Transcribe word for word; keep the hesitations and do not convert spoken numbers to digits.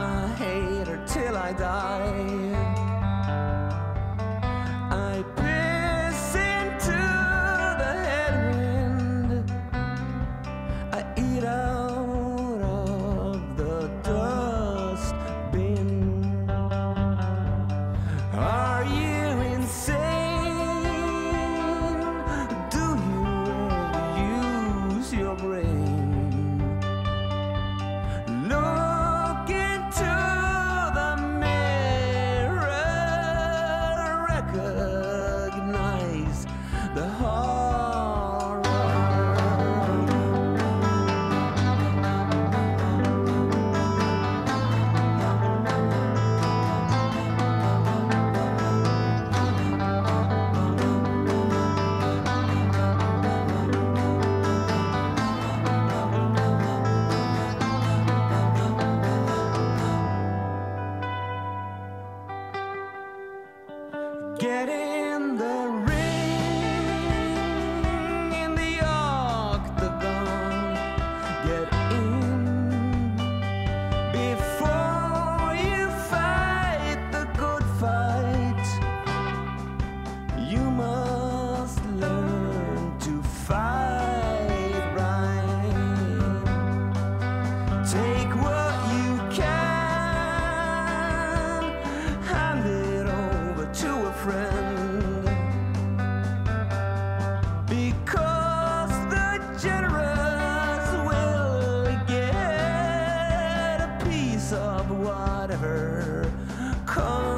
I hate her till I die. I piss into the headwind. I eat out of the dust bin. Are you insane? Do you ever use your brain? Look into the mirror, recognize the horror. Get in the ring, in the octagon. Get in before you fight the good fight. You must learn to fight right. Take what you can, hand it over to a friend, because the generous will get a piece of whatever comes